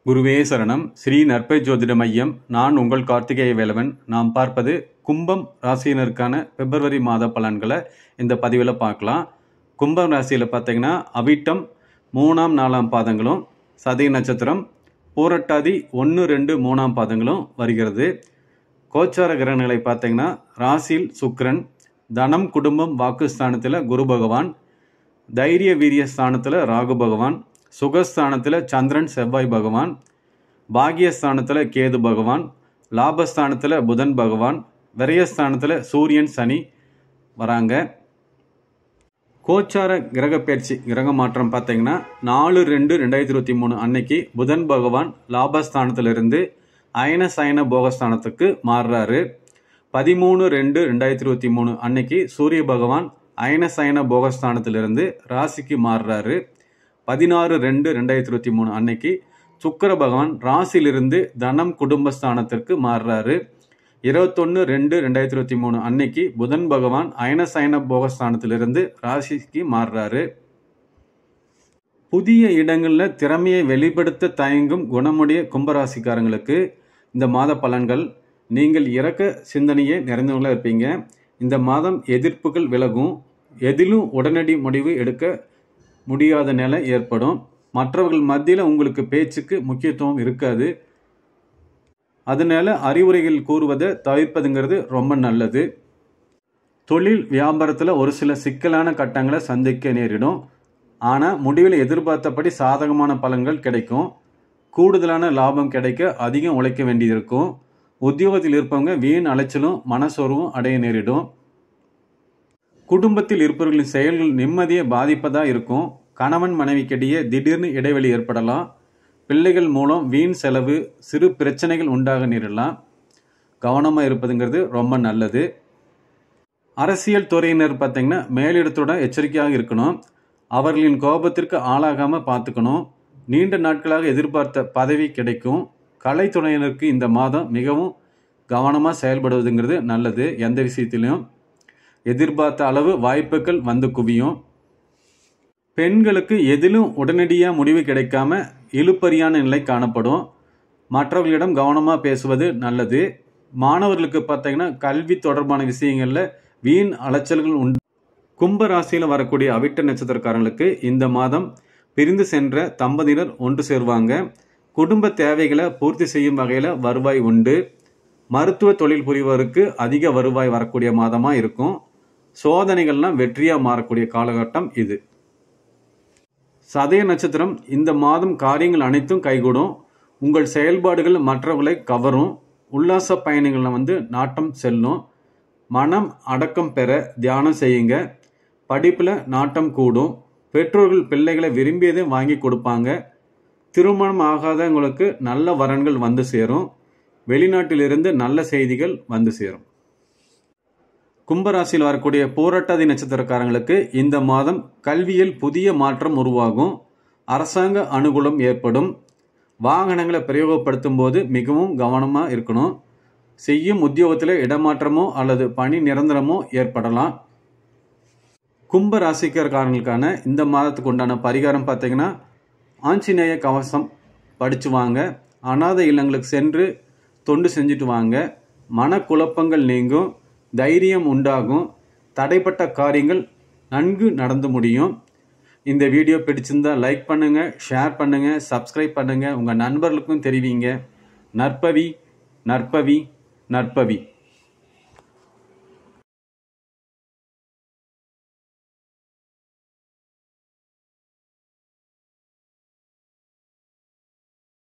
குருவே சரணம். ஸ்ரீ நற்பை ஜோதிட மையம். நான் உங்கள் கார்த்திகேய வேலவன். நாம் பார்ப்பது கும்பம் ராசியினருக்கான பிப்ரவரி மாத பலன்களை இந்த பதிவில் பார்க்கலாம். கும்பம் ராசியில் பார்த்தீங்கன்னா அவிட்டம் 3ஆம் 4ஆம் பாதங்களும், சதய நட்சத்திரம் பூரட்டாதி 1, 2, 3ஆம் பாதங்களும் வருகிறது. கோச்சார கிரகங்களை பார்த்தீங்கன்னா ராசியில் சுக்கிரன், தனம் குடும்பம் வாக்குஸ்தானத்தில் குரு பகவான், தைரிய வீரிய ஸ்தானத்தில் ராகு பகவான், சுகஸ்தானத்தில் சந்திரன் செவ்வாய் பகவான், பாகியஸ்தானத்தில் கேது பகவான், லாபஸ்தானத்தில் புதன் பகவான், விரயஸ்தானத்தில் சூரியன் சனி வராங்க. கோச்சார கிரக பயிற்சி கிரக மாற்றம் பார்த்தீங்கன்னா 4/2/2023 அன்னைக்கு புதன் பகவான் லாபஸ்தானத்திலிருந்து அயன சயன போகஸ்தானத்துக்கு மாறுறாரு. 13/2/2023 அன்னைக்கு சூரிய பகவான் அயன சயன போகஸ்தானத்திலிருந்து ராசிக்கு மாறுறாரு. 16/2/2023 அன்னைக்கு சுக்கிர பகவான் ராசியிலிருந்து தனம் குடும்பஸ்தானத்திற்கு மாறுறாரு. 21/2/2023 அன்னைக்கு புதன் பகவான் அயனசயன போகஸ்தானத்திலிருந்து ராசிக்கு மாறுறாரு. புதிய இடங்களில் திறமையை வெளிப்படுத்த தயங்கும் குணமுடைய கும்பராசிக்காரங்களுக்கு இந்த மாத பலன்கள்: நீங்கள் இறக்க சிந்தனையே நிறைந்தவங்களா இருப்பீங்க. இந்த மாதம் எதிர்ப்புகள் விலகும். எதிலும் உடனடி முடிவு எடுக்க முடியாத நிலை ஏற்படும். மற்றவர்கள் மத்தியில் உங்களுக்கு பேச்சுக்கு முக்கியத்துவம் இருக்காது. அதனால அறிவுரைகள் கூறுவதை தவிர்ப்பதுங்கிறது ரொம்ப நல்லது. தொழில் வியாபாரத்தில் ஒரு சில சிக்கலான கட்டங்களை சந்திக்க நேரிடும். ஆனால் முடிவில் எதிர்பார்த்தபடி சாதகமான பலன்கள் கிடைக்கும். கூடுதலான லாபம் கிடைக்க அதிகம் உழைக்க வேண்டியிருக்கும். உத்தியோகத்தில் இருப்பவங்க வீண் அலைச்சலும் மனசோர்வும் அடைய நேரிடும். குடும்பத்தில் இருப்பவர்களின் செயல்கள் நிம்மதியை பாதிப்பதாக இருக்கும். கணவன் மனைவிக்கிடையே திடீர்னு இடைவெளி ஏற்படலாம். பிள்ளைகள் மூலம் வீண் செலவு, சிறு பிரச்சனைகள் உண்டாக நேரிடலாம். கவனமாக இருப்பதுங்கிறது ரொம்ப நல்லது. அரசியல் துறையினர் பார்த்தீங்கன்னா மேலிடத்தோட எச்சரிக்கையாக இருக்கணும். அவர்களின் கோபத்திற்கு ஆளாகாமல் பார்த்துக்கணும். நீண்ட நாட்களாக எதிர்பார்த்த பதவி கிடைக்கும். கலைத்துறையினருக்கு இந்த மாதம் மிகவும் கவனமாக செயல்படுவதுங்கிறது நல்லது. எந்த விஷயத்திலையும் எதிர்பார்த்த அளவு வாய்ப்புகள் வந்து குவியும். பெண்களுக்கு எதிலும் உடனடியாக முடிவு கிடைக்காம இழுபறியான நிலை காணப்படும். மற்றவர்களிடம் கவனமாக பேசுவது நல்லது. மாணவர்களுக்கு பார்த்தீங்கன்னா கல்வி தொடர்பான விஷயங்களில் வீண் அலைச்சல்கள் உண்டு. கும்ப ராசியில் வரக்கூடிய அவிட்ட நட்சத்திரக்காரங்களுக்கு இந்த மாதம் பிரிந்து சென்ற தம்பதியினர் ஒன்று சேருவாங்க. குடும்ப தேவைகளை பூர்த்தி செய்யும் வகையில் வருவாய் உண்டு. மருத்துவ தொழில் புரிவோருக்கு அதிக வருவாய் வரக்கூடிய மாதமாக இருக்கும். சோதனைகள்லாம் வெற்றியாக மாறக்கூடிய காலகட்டம் இது. சதய நட்சத்திரம் இந்த மாதம் காரியங்கள் அனைத்தும் கைகூடும். உங்கள் செயல்பாடுகள் மற்றவர்களை கவரும். உல்லாச பயணங்களில் நாட்டம் செல்லும். மனம் அடக்கம் பெற தியானம் செய்யுங்க. படிப்பில் நாட்டம் கூடும். பெற்றோர்கள் பிள்ளைகளை விரும்பியதை வாங்கி கொடுப்பாங்க. திருமணம் ஆகாதவங்களுக்கு நல்ல வரன்கள் வந்து சேரும். வெளிநாட்டிலிருந்து நல்ல செய்திகள் வந்து சேரும். கும்பராசியில் வரக்கூடிய பூரட்டாதி நட்சத்திரக்காரங்களுக்கு இந்த மாதம் கல்வியில் புதிய மாற்றம் உருவாகும். அரசாங்க அனுகூலம் ஏற்படும். வாகனங்களை பிரயோகப்படுத்தும் போது மிகவும் கவனமாக இருக்கணும். செய்யும் உத்தியோகத்தில் இடமாற்றமோ அல்லது பணி நிரந்தரமோ ஏற்படலாம். கும்ப ராசிக்காரர்களுக்கான இந்த மாதத்துக்கு உண்டான பரிகாரம் பார்த்தீங்கன்னா ஆஞ்சநேய கவசம் படித்து வாங்க. அநாத இல்லங்களுக்கு சென்று தொண்டு செஞ்சுட்டு வாங்க. மனக்குழப்பங்கள் நீங்கும். தைரியம் உண்டாகும். தடைப்பட்ட காரியங்கள் நன்கு நடந்து முடியும். இந்த வீடியோ பிடிச்சிருந்தா லைக் பண்ணுங்கள், ஷேர் பண்ணுங்கள், சப்ஸ்கிரைப் பண்ணுங்கள். உங்கள் நண்பர்களுக்கும் தெரிவிங்க. நற்பவி நற்பவி நற்பவி.